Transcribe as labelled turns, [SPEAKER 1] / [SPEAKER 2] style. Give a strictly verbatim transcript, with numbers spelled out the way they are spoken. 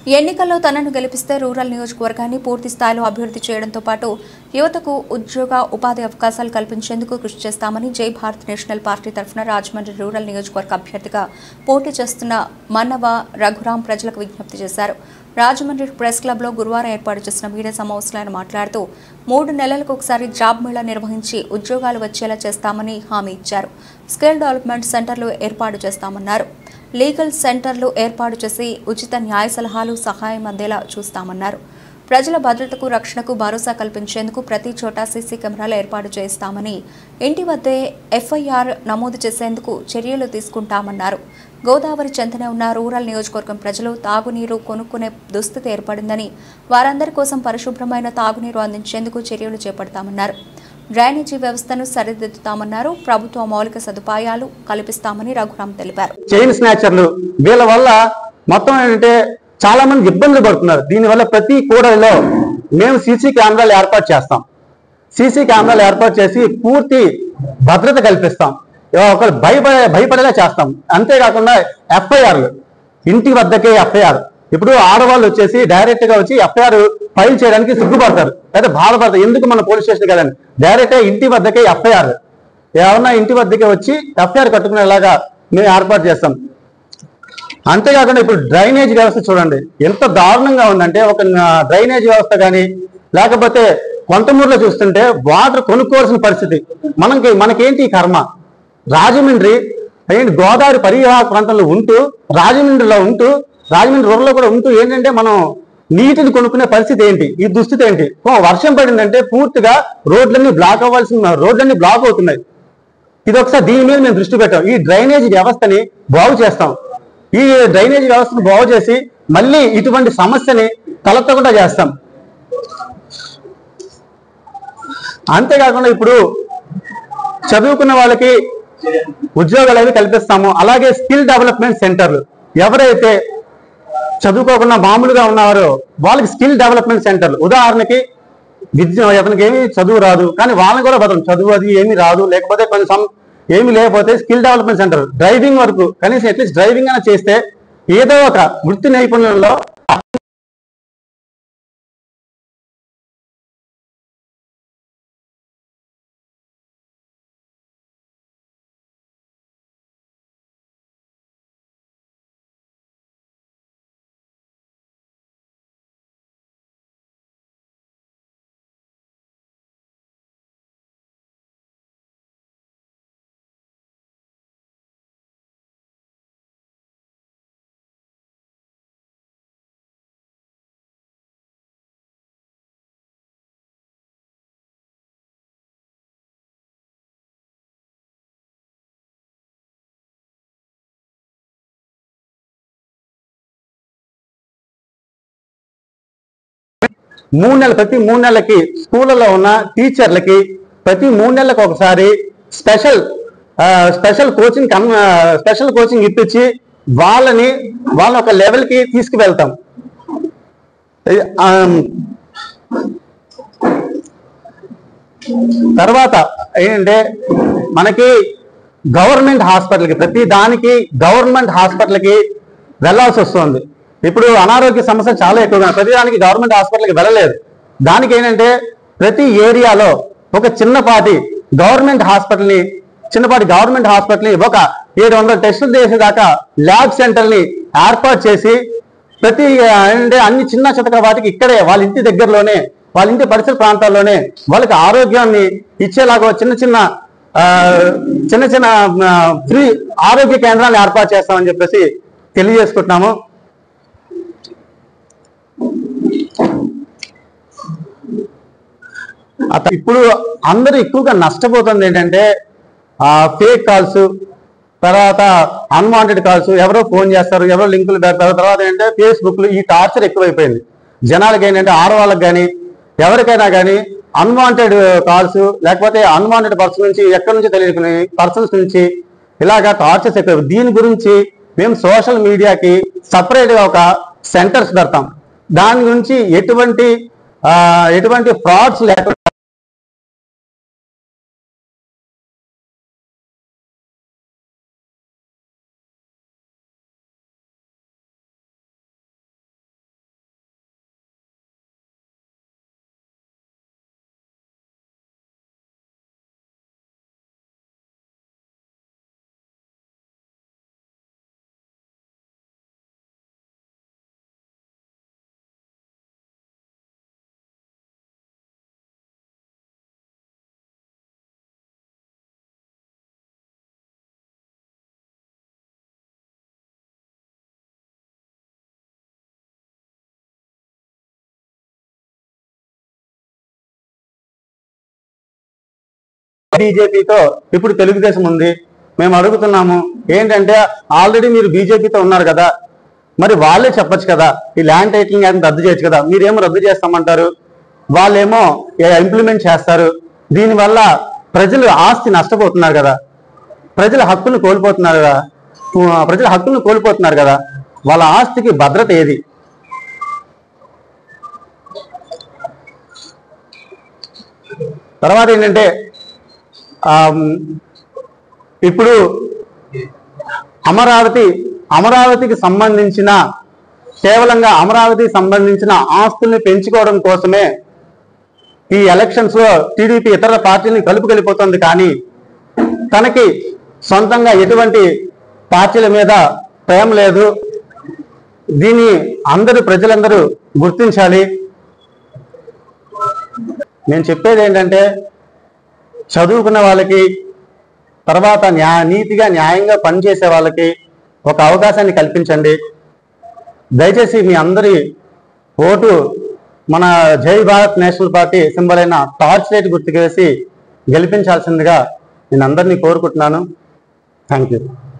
[SPEAKER 1] ఎన్నికల్లో తనను గెలిపిస్తే రూరల్ నియోజకవర్గాన్ని పూర్తి స్థాయిలో అభివృద్ధి చేయడంతో పాటు యువతకు ఉద్యోగ ఉపాధి అవకాశాలు కల్పించేందుకు కృషి చేస్తామని జై భారత్ నేషనల్ పార్టీ తరఫున రాజమండ్రి రూరల్ నియోజకవర్గ అభ్యర్థిగా పోటీ చేస్తున్న మన్నవ రఘురాం ప్రజలకు విజ్ఞప్తి చేశారు. రాజమండ్రి ప్రెస్ క్లబ్లో గురువారం ఏర్పాటు చేసిన మీడియా సమావేశంలో ఆయన మాట్లాడుతూ మూడు నెలలకు ఒకసారి జాబ్ మేళా నిర్వహించి ఉద్యోగాలు వచ్చేలా చేస్తామని హామీ ఇచ్చారు. స్కిల్ డెవలప్మెంట్ సెంటర్లు ఏర్పాటు చేస్తామన్నారు. లీగల్ సెంటర్లు ఏర్పాటు చేసి ఉచిత న్యాయ సలహాలు సహాయం అందేలా చూస్తామన్నారు. ప్రజల భద్రతకు రక్షణకు భరోసా కల్పించేందుకు ప్రతి చోట సీసీ కెమెరాలు ఏర్పాటు చేస్తామని, ఇంటి వద్దే ఎఫ్ఐఆర్ నమోదు చేసేందుకు చర్యలు తీసుకుంటామన్నారు. గోదావరి చెంతనే ఉన్న రూరల్ నియోజకవర్గం ప్రజలు తాగునీరు కొనుక్కునే దుస్థితి ఏర్పడిందని, వారందరి కోసం పరిశుభ్రమైన తాగునీరు అందించేందుకు చర్యలు చేపడతామన్నారు. డ్రైనేజీ వ్యవస్థను సరిదిద్దుతామన్నారు. ప్రభుత్వ మౌలిక సదుపాయాలు కల్పిస్తామని రఘురాం తెలిపారు.
[SPEAKER 2] చైన్ స్నాచర్లు వీళ్ళ వల్ల మొత్తం ఏంటంటే చాలా మంది ఇబ్బందులు పడుతున్నారు. దీనివల్ల ప్రతి కూడలిలో మేము సీసీ కెమెరాలు ఏర్పాటు చేస్తాం. సీసీ కెమెరాలు ఏర్పాటు చేసి పూర్తి భద్రత కల్పిస్తాం. ఒకరు భయపడే భయపడేలా చేస్తాం. అంతేకాకుండా ఎఫ్ఐఆర్లు ఇంటి వద్దకే ఎఫ్ఐఆర్. ఇప్పుడు ఆడవాళ్ళు వచ్చేసి డైరెక్ట్ గా వచ్చి ఎఫ్ఐఆర్ ఫైల్ చేయడానికి సిగ్గుపడతారు, లేదా బాధపడతారు. ఎందుకు మన పోలీస్ స్టేషన్ కదండి, డైరెక్ట్ గా ఇంటి వద్దకే ఎఫ్ఐఆర్. ఏమన్నా ఇంటి వద్దకే వచ్చి ఎఫ్ఐఆర్ కట్టుకునేలాగా మేము ఏర్పాటు చేస్తాం. అంతేకాకుండా ఇప్పుడు డ్రైనేజ్ వ్యవస్థ చూడండి ఎంత దారుణంగా ఉందంటే, ఒక డ్రైనేజ్ వ్యవస్థ కానీ లేకపోతే కొంతమూరులో చూస్తుంటే వాటర్ కొనుక్కోవాల్సిన పరిస్థితి. మనకి మనకేంటి కర్మ? రాజమండ్రి ఏంటి గోదావరి పరివాహక ప్రాంతంలో ఉంటూ, రాజమండ్రిలో ఉంటూ, రాజమండ్రి రూరల్లో కూడా ఉంటూ ఏంటంటే మనం నీటిని కొనుక్కునే పరిస్థితి ఏంటి? ఈ దుస్థితి ఏంటి? వర్షం పడిందంటే పూర్తిగా రోడ్లన్నీ బ్లాక్ అవ్వాల్సిన రోడ్లన్నీ బ్లాక్ అవుతున్నాయి. ఇది ఒకసారి దీని మీద మేము దృష్టి పెట్టాం. ఈ డ్రైనేజ్ వ్యవస్థని బాగు చేస్తాం. ఈ డ్రైనేజ్ వ్యవస్థను బాగు చేసి మళ్ళీ ఇటువంటి సమస్యని తలెత్తకుండా చేస్తాం. అంతేకాకుండా ఇప్పుడు చదువుకున్న వాళ్ళకి ఉద్యోగాలు అవి కల్పిస్తాము. అలాగే స్కిల్ డెవలప్మెంట్ సెంటర్లు, ఎవరైతే చదువుకోకుండా మామూలుగా ఉన్నారో వాళ్ళకి స్కిల్ డెవలప్మెంట్ సెంటర్లు, ఉదాహరణకి విద్య అతనికి ఏమి చదువు రాదు కానీ వాళ్ళని కూడా బతం చదువు అది ఏమి రాదు, లేకపోతే కొంచెం ఏమి లేకపోతే స్కిల్ డెవలప్మెంట్ సెంటర్, డ్రైవింగ్ వరకు కనీసం అట్లీస్ట్ డ్రైవింగ్ అయినా చేస్తే ఏదో ఒక వృత్తి నైపుణ్యంలో మూడు నెలలు ప్రతి మూడు నెలలకి స్కూళ్ళలో ఉన్న టీచర్లకి ప్రతి మూడు నెలలకు ఒకసారి special special coaching special coaching ఇప్పించి వాళ్ళని వాళ్ళ ఒక లెవెల్కి తీసుకువెళ్తాం. తర్వాత ఏంటంటే మనకి గవర్నమెంట్ హాస్పిటల్కి ప్రతి దానికి గవర్నమెంట్ హాస్పిటల్కి వెళ్ళాల్సి వస్తుంది. ఇప్పుడు అనారోగ్య సమస్య చాలా ఎక్కువగా ప్రతిదానికి గవర్నమెంట్ హాస్పిటల్కి వెళ్ళలేదు. దానికి ఏంటంటే ప్రతి ఏరియాలో ఒక చిన్నపాటి గవర్నమెంట్ హాస్పిటల్ని చిన్నపాటి గవర్నమెంట్ హాస్పిటల్ని ఒక ఏడు వందల టెస్టులు చేసేదాకా ల్యాబ్ సెంటర్ని ఏర్పాటు చేసి ప్రతి అంటే అన్ని చిన్న చితక వాటికి ఇక్కడే వాళ్ళ ఇంటి దగ్గరలోనే వాళ్ళ ఇంటి పరిసర ప్రాంతాల్లోనే వాళ్ళకి ఆరోగ్యాన్ని ఇచ్చేలాగా చిన్న చిన్న చిన్న చిన్న ఫ్రీ ఆరోగ్య కేంద్రాలను ఏర్పాటు చేస్తామని చెప్పేసి తెలియజేసుకుంటున్నాము. ఇప్పుడు అందరూ ఎక్కువగా నష్టపోతుంది ఏంటంటే ఫేక్ కాల్స్, తర్వాత అన్వాంటెడ్ కాల్స్, ఎవరో ఫోన్ చేస్తారు, ఎవరో లింకులు పెడతారు, తర్వాత ఏంటంటే ఫేస్బుక్లు, ఈ టార్చర్ ఎక్కువైపోయింది జనాలకి. ఏంటంటే ఆడవాళ్ళకి కానీ ఎవరికైనా కానీ అన్వాంటెడ్ కాల్స్ లేకపోతే అన్వాంటెడ్ పర్సన్ నుంచి ఎక్కడి నుంచి తెలియకుని పర్సన్స్ నుంచి ఇలాగా టార్చర్స్ ఎక్కువ. దీని గురించి మేము సోషల్ మీడియాకి సపరేట్గా ఒక సెంటర్స్ పెడతాం. దాని గురించి ఎటువంటి ఎటువంటి ఫ్రాడ్స్ లేకుండా బీజేపీతో ఇప్పుడు తెలుగుదేశం ఉంది. మేము అడుగుతున్నాము ఏంటంటే ఆల్రెడీ మీరు బీజేపీతో ఉన్నారు కదా, మరి వాళ్ళే చెప్పచ్చు కదా ఈ ల్యాండ్ టైటిలింగ్ యాక్ట్ రద్దు చేయొచ్చు కదా. మీరేమో రద్దు చేస్తామంటారు, వాళ్ళేమో ఇంప్లిమెంట్ చేస్తారు. దీనివల్ల ప్రజలు ఆస్తి నష్టపోతున్నారు కదా, ప్రజల హక్కును కోల్పోతున్నారు కదా, ప్రజల హక్కును కోల్పోతున్నారు కదా, వాళ్ళ ఆస్తికి భద్రత ఏది? తర్వాత ఏంటంటే ఇప్పుడు అమరావతి అమరావతికి సంబంధించిన కేవలంగా అమరావతికి సంబంధించిన ఆస్తుల్ని పెంచుకోవడం కోసమే ఈ ఎలక్షన్స్ లో టీడీపీ ఇతర పార్టీని కలుపుకెళ్ళిపోతుంది. కానీ తనకి సొంతంగా ఎటువంటి పార్టీల మీద ప్రేమ లేదు. దీన్ని అందరూ ప్రజలందరూ గుర్తించాలి. నేను చెప్పేది ఏంటంటే చదువుకున్న వాళ్ళకి, తర్వాత న్యాయ నీతిగా న్యాయంగా పనిచేసే వాళ్ళకి ఒక అవకాశాన్ని కల్పించండి. దయచేసి మీ అందరి ఓటు మన Jai Bharat national party symbol అయిన టార్చ్ లైట్ గుర్తుకు వేసి గెలిపించాల్సిందిగా నేను అందరినీ కోరుకుంటున్నాను. Thank you.